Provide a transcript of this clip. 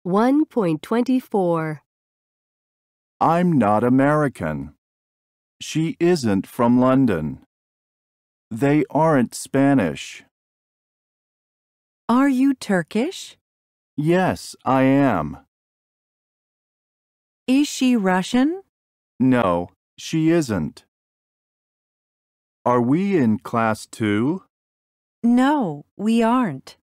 1.24. I'm not American. She isn't from London. They aren't Spanish. Are you Turkish? Yes, I am. Is she Russian? No, she isn't. Are we in class 2? No, we aren't.